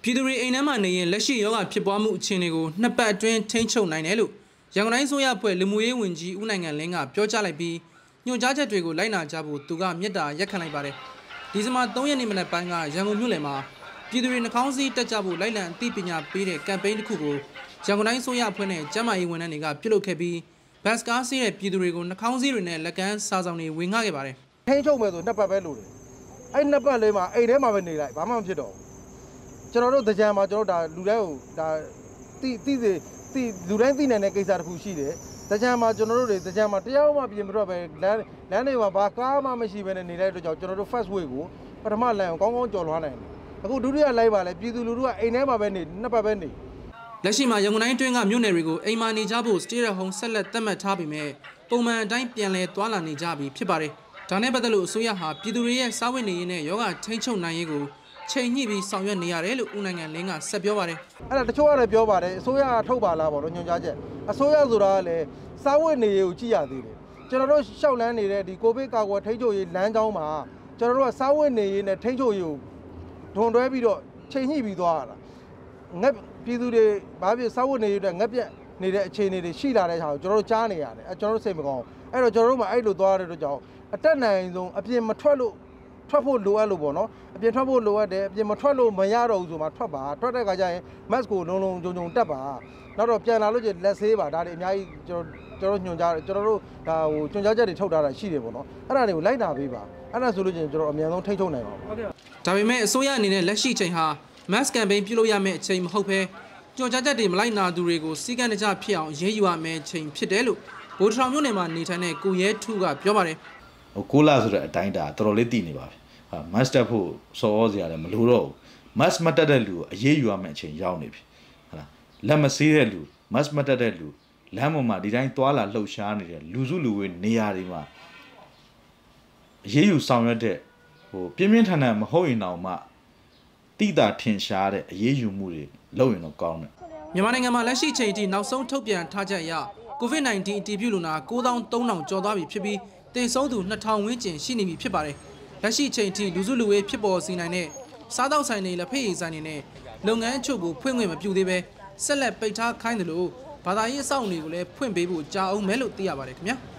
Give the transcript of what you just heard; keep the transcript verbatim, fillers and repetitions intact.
ပြည်သူတွေအိမ်ထဲမှာနေရင်လက်ရှိယောဂဖြစ်ပွားမှုအခြေအနေကိုနှစ်ပတ်အတွင်းထိန်းချုပ်နိုင်တယ်လို့ရန်ကုန်တိုင်းဆိုရအဖွဲ့လူမှုရေးဝန်ကြီးဦးနိုင်ငံလင်းကပြောကြားလိုက်ပြီးညွှန်ကြားချက်တွေကိုလိုက်နာကြဖို့သူကမြစ်တာရက်ခံလိုက်ပါတယ်ဒီဇင်ဘာသုံးရက်နေ့မနက်ပိုင်းကရန်ကုန်မြို့လယ်မှာပြည်သူတွေနှာခေါင်းစည်းတက်ကြဖို့လိုက်လံအသိပညာပေးတဲ့ကမ်ပိန်းတစ်ခုကိုရန်ကုန်တိုင်းဆိုရအဖွဲ့နဲ့ကျန်းမာရေးဝန်ထမ်းတွေကပြုလုပ်ခဲ့ပြီးဘတ်စကားစီးတဲ့ပြည်သူတွေကိုနှာခေါင်းစည်းတွေနဲ့လက်ကမ်းစာဆောင်တွေဝေငှခဲ့ပါတယ်ထိန်းချုပ်မယ်ဆိုနှစ်ပတ်ပဲလို့တယ်အဲ့နှစ်ပတ်လေးမှာအိမ်ထဲမှာပဲနေလိုက်ဘာမှမဖြစ်တော့ကျွန်တော်တို့တကြံမှာကျွန်တော်တို့ဒါလူတိုင်းကိုဒါတိတိစေတိလူတိုင်းသိနိုင်တဲ့ကိစ္စတစ်ခုရှိတယ်တကြံမှာကျွန်တော်တို့တွေတကြံမှာတရားမှပြင်မတော့ပဲလမ်းလမ်းတွေမှာဘာကားမှမရှိဘဲနဲ့နေတဲ့အတွက်ကြောင့်ကျွန်တော်တို့ first way ကိုပထမလမ်းကိုကောင်းကောင်းကျော်လွှားနိုင်တယ်အခုဒုတိယလိုက်ပါလဲပြည်သူလူထုကအိမ်ထဲမှာပဲနေနှစ်ပတ်ပဲနေလက်ရှိမှာရန်ကုန်တိုင်းတွင်းကမြို့နယ်တွေကိုအိမ်မှာနေကြဖို့ stay at home ဆက်လက်သတ်မှတ်ထားပေမဲ့ပုံမှန်အတိုင်းပြန်လည်သွားလာနေကြပြီဖြစ်ပါတယ်ဒါနဲ့ပတ်သက်လို့အစိုးရဟာပြည်သူတွေရဲ့စားဝတ်နေရေးနဲ့ယောဂထိန်းချုပ်နိုင်ရေးကိုချိန်ညှိပြီးဆောင်ရွက်နေရတယ်လို့ဦးနိုင်ငံလင်းကဆက်ပြောပါတယ်အဲ့ဒါတချို့ကလည်းပြောပါတယ်အစိုးရကထုတ်ပါလားပေါ့နော်ညွှန်ကြားချက်အစိုးရဆိုတာကလည်းစားဝတ်နေရေးကိုကြည့်ရသေးတယ်ကျွန်တော်တို့ရှောက်လန်းနေတဲ့ဒီကိုဗစ်ကာကွယ်ထိန်းချုပ်ရေးလမ်းကြောင်းမှာကျွန်တော်တို့ကစားဝတ်နေရေးနဲ့ထိန်းချုပ်ရေးကိုဒွန်တွဲပြီးတော့ချိန်ညှိပြီးသွားရတာငက်ပြည်သူတွေဘာဖြစ်စားဝတ်နေရေးအတွက်ငက်ပြက်နေတဲ့အခြေအနေတွေရှိလာတဲ့ဟာကိုကျွန်တော်တို့ကြားနေရတယ်အဲကျွန်တော်တို့စိတ်မကောင်းအဲ့တော့ကျွန်တော်တို့မှအဲ့လိုသွားရတဲ့အတွက်ကြောင့်အတက်နိုင်ဆုံးအပြင်မထွက်လို့ထွက်ဖို့လိုအပ်လို့ပေါ့နော်အပြင်ထွက်ဖို့လိုအပ်တယ်အပြင်မထွက်လို့မရတော့ဘူးဆိုမှထွက်ပါထွက်တဲ့ခါကျရင် mask ကိုလုံးလုံးကြုံကြုံတက်ပါနောက်တော့ပြန်လာလို့ကျလက်ဆေးပါဒါတွေအများကြီးကျွန်တော်ကျွန်တော်ညွှန်ကြားကျွန်တော်တို့ဒါဟိုညွှန်ကြားချက်တွေထုတ်ထားတာရှိတယ်ပေါ့နော်အဲ့ဒါတွေကိုလိုက်နာပေးပါအဲ့ဒါဆိုလို့ချင်းကျွန်တော်အများဆုံးထိန်းချုပ်နိုင်ပါဘူးဒါပေမဲ့အစိုးရအနေနဲ့လက်ရှိချိန်ဟာ mask campaign ပြုလုပ်ရမယ့်အချိန်မဟုတ်ဘဲညွှန်ကြားချက်တွေမလိုက်နာသူတွေကိုစီကံတကြဖြစ်အောင်ရေးယူရမယ့်အချိန်ဖြစ်တယ်လို့ဗိုလ်ထောင်မြို့နယ်မှာနေထိုင်တဲ့ကိုရဲထူးကပြောပါတယ်ဟိုကိုလာဆိုတဲ့အတိုင်းဒါတော်တော်လေးတည်နေပါပြီဟာ master ဖို့စော်ဩစရာလည်းမလိုတော့ဘူး mask မတက်တဲ့လူကိုအရေးယူရမယ့်အချိန်ရောက်နေပြီဟုတ်လားလက်မဆေးတဲ့လူ mask မတက်တဲ့လူလမ်းပေါ်မှာဒီတိုင်းသွာလာလှုပ်ရှားနေတဲ့လူစုလူဝေးနေရာတွေမှာအရေးယူဆောင်ရွက်တဲ့ဟိုပြင်းပြင်းထန်ထန်မဟုတ်ရင်တော့မှတိတာထင်ရှားတဲ့အရေးယူမှုတွေလုပ်ရင်တော့ကောင်းတယ်မြန်မာနိုင်ငံမှာလက်ရှိချိန်အထိနောက်ဆုံးထုတ်ပြန်ထားချက်အရ ကိုဗစ် ၁၉ အတည်ပြုလူနာကိုးသောင်းသုံးထောင်ကျော်သွားပြီဖြစ်ပြီးသေဆုံးသူနှစ်ထောင်ဝန်းကျင်ရှိနေပြီဖြစ်ပါတယ်လက်ရှိချိန်အထိလူစုလူဝေးဖြစ်ပေါ်စေနိုင်တဲ့စားတောက်ဆိုင်တွေလက်ဖက်ရည်ဆိုင်တွေနဲ့လုပ်ငန်းအချို့ကိုဖွင့်ခွင့်မပြုသေးပဲဆက်လက်ပိတ်ထားခိုင်းတယ်လို့ဘာသာရေးအဆောက်အအုံတွေကိုလည်းဖွင့်ပေးဖို့ကြားအောင်မယ်လို့သိရပါတယ်ခင်ဗျာ